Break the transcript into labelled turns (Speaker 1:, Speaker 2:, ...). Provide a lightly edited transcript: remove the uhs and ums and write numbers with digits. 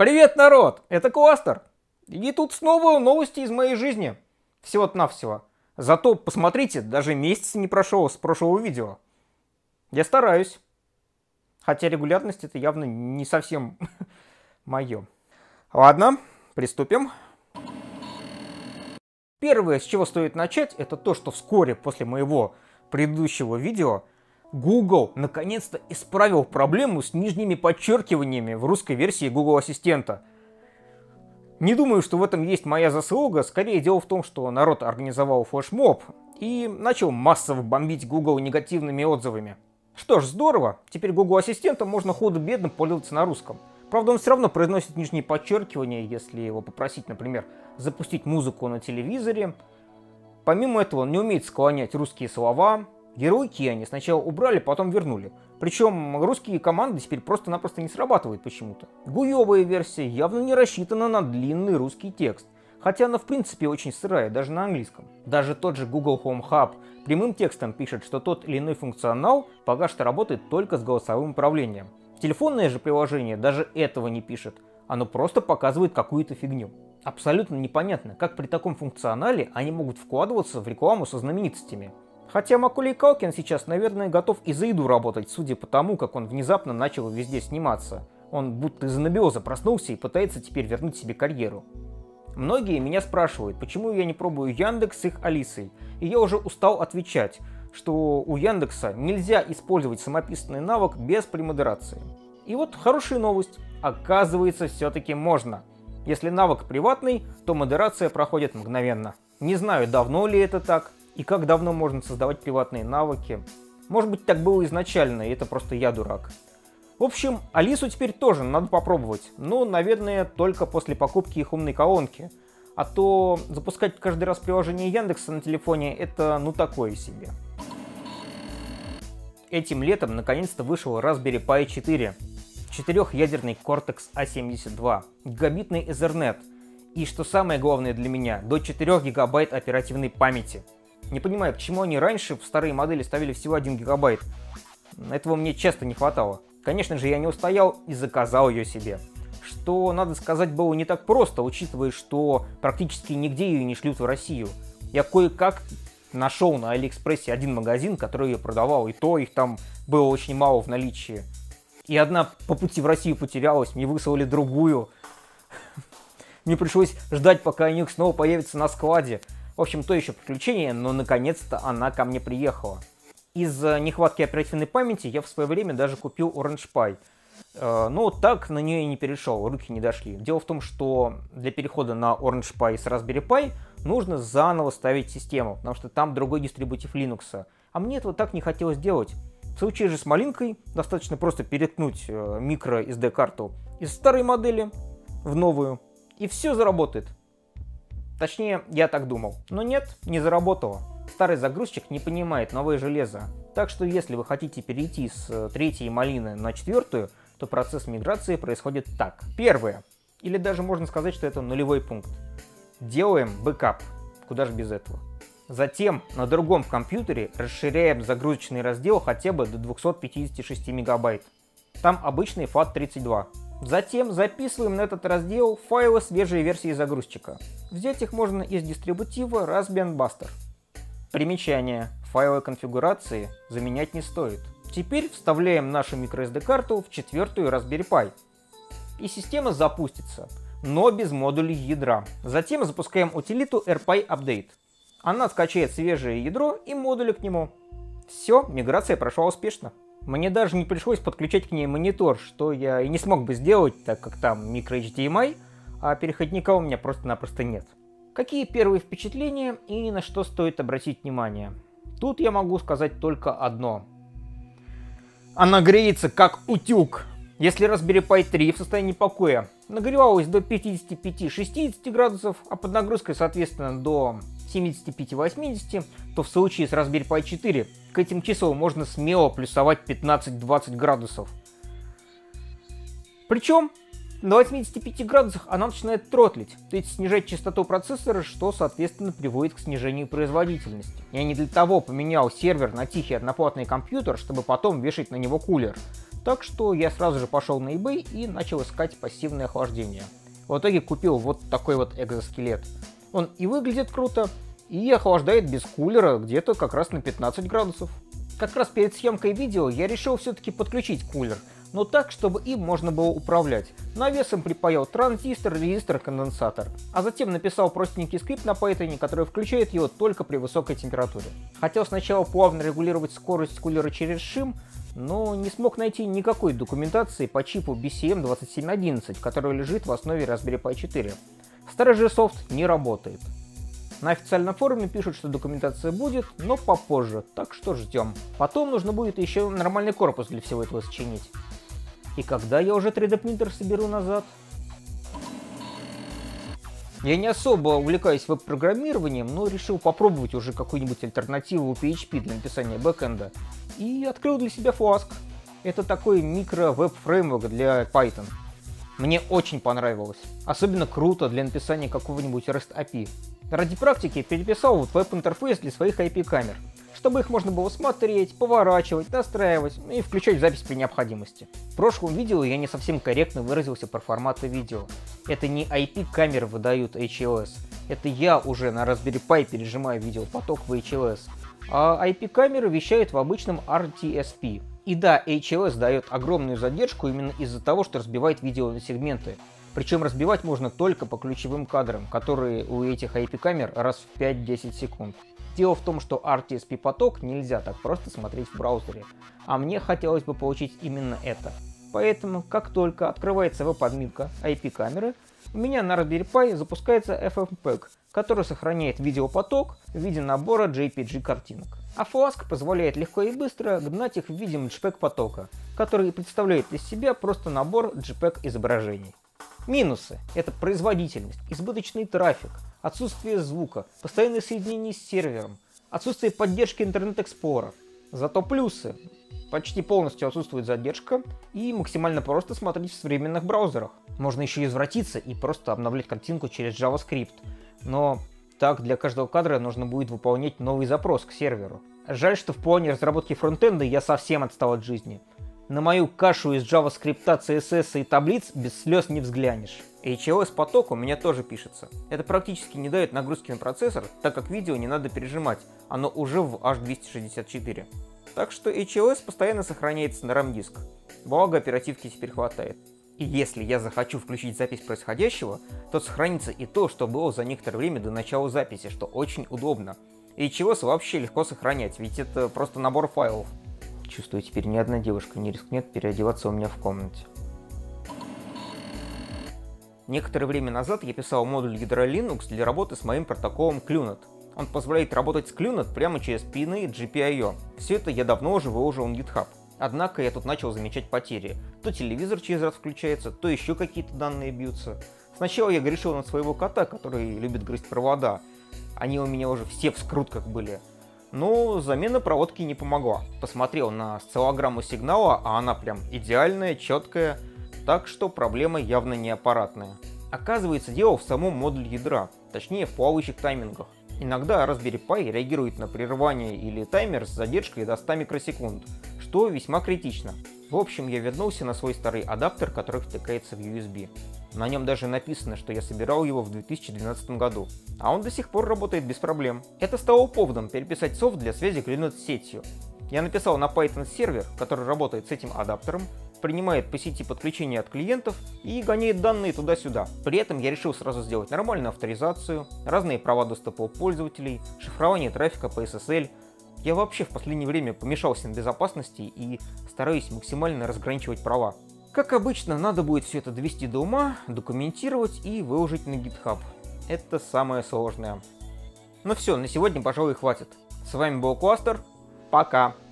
Speaker 1: Привет, народ! Это Кластер. И тут снова новости из моей жизни. Всего-навсего. Зато посмотрите, даже месяц не прошел с прошлого видео. Я стараюсь. Хотя регулярность это явно не совсем мое. Ладно, приступим. Первое, с чего стоит начать, это то, что вскоре после моего предыдущего видео Google наконец-то исправил проблему с нижними подчеркиваниями в русской версии Google Ассистента. Не думаю, что в этом есть моя заслуга, скорее дело в том, что народ организовал флешмоб и начал массово бомбить Google негативными отзывами. Что ж, здорово, теперь Google Ассистентом можно худо-бедно пользоваться на русском. Правда, он все равно произносит нижние подчеркивания, если его попросить, например, запустить музыку на телевизоре. Помимо этого, он не умеет склонять русские слова. Ярлыки они сначала убрали, потом вернули. Причем русские команды теперь просто-напросто не срабатывают почему-то. Гуевая версия явно не рассчитана на длинный русский текст. Хотя она в принципе очень сырая, даже на английском. Даже тот же Google Home Hub прямым текстом пишет, что тот или иной функционал пока что работает только с голосовым управлением. Телефонное же приложение даже этого не пишет. Оно просто показывает какую-то фигню. Абсолютно непонятно, как при таком функционале они могут вкладываться в рекламу со знаменитостями. Хотя Маколей Калкин сейчас, наверное, готов и за еду работать, судя по тому, как он внезапно начал везде сниматься. Он будто из анабиоза проснулся и пытается теперь вернуть себе карьеру. Многие меня спрашивают, почему я не пробую Яндекс с их Алисой. И я уже устал отвечать, что у Яндекса нельзя использовать самописный навык без премодерации. И вот хорошая новость. Оказывается, все-таки можно. Если навык приватный, то модерация проходит мгновенно. Не знаю, давно ли это так. И как давно можно создавать приватные навыки? Может быть, так было изначально, и это просто я дурак. В общем, Алису теперь тоже надо попробовать. Но, наверное, только после покупки их умной колонки. А то запускать каждый раз приложение Яндекса на телефоне — это ну такое себе. Этим летом наконец-то вышел Raspberry Pi 4. 4-ядерный Cortex A72, гигабитный Ethernet. И, что самое главное для меня, до 4 гигабайт оперативной памяти. Не понимаю, почему они раньше в старые модели ставили всего 1 гигабайт. Этого мне часто не хватало. Конечно же, я не устоял и заказал ее себе. Что, надо сказать, было не так просто, учитывая, что практически нигде ее не шлют в Россию. Я кое-как нашел на Алиэкспрессе один магазин, который ее продавал, и то их там было очень мало в наличии. И одна по пути в Россию потерялась, мне выслали другую. Мне пришлось ждать, пока они снова появятся на складе. В общем, то еще приключение, но наконец-то она ко мне приехала. Из-за нехватки оперативной памяти я в свое время даже купил Orange Pi. Но так на нее и не перешел, руки не дошли. Дело в том, что для перехода на Orange Pi с Raspberry Pi нужно заново ставить систему, потому что там другой дистрибутив Linux. А мне этого так не хотелось делать. В случае же с малинкой достаточно просто переткнуть micro SD-карту из старой модели в новую, и все заработает. Точнее, я так думал. Но нет, не заработало. Старый загрузчик не понимает новое железо. Так что если вы хотите перейти с 3-й малины на 4-ю, то процесс миграции происходит так. Первое, или даже можно сказать, что это нулевой пункт. Делаем бэкап. Куда же без этого. Затем на другом компьютере расширяем загрузочный раздел хотя бы до 256 мегабайт. Там обычный FAT32. Затем записываем на этот раздел файлы свежей версии загрузчика. Взять их можно из дистрибутива Raspbian Buster. Примечание. Файлы конфигурации заменять не стоит. Теперь вставляем нашу microSD-карту в 4-ю Raspberry Pi. И система запустится, но без модулей ядра. Затем запускаем утилиту RPi Update. Она скачает свежее ядро и модули к нему. Все, миграция прошла успешно. Мне даже не пришлось подключать к ней монитор, что я и не смог бы сделать, так как там microHDMI, а переходника у меня просто-напросто нет. Какие первые впечатления и на что стоит обратить внимание? Тут я могу сказать только одно. Она греется как утюг. Если Raspberry Pi 3 в состоянии покоя нагревалась до 55-60 градусов, а под нагрузкой, соответственно, до 75-80, то в случае с Raspberry Pi 4 к этим числам можно смело плюсовать 15-20 градусов. Причем на 85 градусах она начинает тротлить, то есть снижать частоту процессора, что, соответственно, приводит к снижению производительности. Я не для того поменял сервер на тихий одноплатный компьютер, чтобы потом вешать на него кулер. Так что я сразу же пошел на eBay и начал искать пассивное охлаждение. В итоге купил вот такой вот экзоскелет. Он и выглядит круто, и охлаждает без кулера где-то как раз на 15 градусов. Как раз перед съемкой видео я решил все-таки подключить кулер, но так, чтобы им можно было управлять. Навесом припаял транзистор, резистор, конденсатор. А затем написал простенький скрипт на Python, который включает его только при высокой температуре. Хотел сначала плавно регулировать скорость кулера через шим, но не смог найти никакой документации по чипу BCM2711, который лежит в основе Raspberry Pi 4. Старый же софт не работает. На официальном форуме пишут, что документация будет, но попозже, так что ждем. Потом нужно будет еще нормальный корпус для всего этого сочинить. И когда я уже 3D принтер соберу назад? Я не особо увлекаюсь веб-программированием, но решил попробовать уже какую-нибудь альтернативу PHP для написания бэкэнда. И открыл для себя Flask. Это такой микро-веб-фреймворк для Python. Мне очень понравилось. Особенно круто для написания какого-нибудь REST API. Ради практики переписал вот веб-интерфейс для своих IP-камер, чтобы их можно было смотреть, поворачивать, настраивать и включать в запись при необходимости. В прошлом видео я не совсем корректно выразился про форматы видео. Это не IP-камеры выдают HLS, это я уже на Raspberry Pi пережимаю видеопоток в HLS, а IP-камеры вещают в обычном RTSP. И да, HLS дает огромную задержку именно из-за того, что разбивает видео на сегменты. Причем разбивать можно только по ключевым кадрам, которые у этих IP-камер раз в 5-10 секунд. Дело в том, что RTSP-поток нельзя так просто смотреть в браузере, а мне хотелось бы получить именно это. Поэтому, как только открывается веб-админка IP-камеры, у меня на Raspberry Pi запускается FFmpeg, который сохраняет видеопоток в виде набора JPG-картинок. А Flask позволяет легко и быстро гнать их в виде JPEG-потока, который представляет из себя просто набор JPEG-изображений. Минусы – это производительность, избыточный трафик, отсутствие звука, постоянное соединение с сервером, отсутствие поддержки Internet Explorer. Зато плюсы – почти полностью отсутствует задержка и максимально просто смотреть в современных браузерах. Можно еще извратиться и просто обновлять картинку через JavaScript, но так для каждого кадра нужно будет выполнять новый запрос к серверу. Жаль, что в плане разработки фронтенда я совсем отстал от жизни. На мою кашу из JavaScript, CSS и таблиц без слез не взглянешь. HLS-поток у меня тоже пишется. Это практически не дает нагрузки на процессор, так как видео не надо пережимать, оно уже в H264. Так что HLS постоянно сохраняется на RAM-диск. Благо оперативки теперь хватает. И если я захочу включить запись происходящего, то сохранится и то, что было за некоторое время до начала записи, что очень удобно. HLS вообще легко сохранять, ведь это просто набор файлов. Чувствую, теперь ни одна девушка не рискнет переодеваться у меня в комнате. Некоторое время назад я писал модуль ядра Linux для работы с моим протоколом QNAT. Он позволяет работать с QNAT прямо через пины GPIO. Все это я давно уже выложил на GitHub. Однако я тут начал замечать потери. То телевизор через раз включается, то еще какие-то данные бьются. Сначала я грешил на своего кота, который любит грызть провода. Они у меня уже все в скрутках были. Но замена проводки не помогла. Посмотрел на осциллограмму сигнала, а она прям идеальная, четкая, так что проблема явно не аппаратная. Оказывается, дело в самом модуле ядра, точнее в плавающих таймингах. Иногда Raspberry Pi реагирует на прерывание или таймер с задержкой до 100 микросекунд, что весьма критично. В общем, я вернулся на свой старый адаптер, который втыкается в USB. На нем даже написано, что я собирал его в 2012 году, а он до сих пор работает без проблем. Это стало поводом переписать софт для связи QNAT с сетью. Я написал на Python сервер, который работает с этим адаптером, принимает по сети подключение от клиентов и гоняет данные туда-сюда. При этом я решил сразу сделать нормальную авторизацию, разные права доступа у пользователей, шифрование трафика по SSL. Я вообще в последнее время помешался на безопасности и стараюсь максимально разграничивать права. Как обычно, надо будет все это довести до ума, документировать и выложить на GitHub. Это самое сложное. Ну все, на сегодня, пожалуй, хватит. С вами был Кластер. Пока!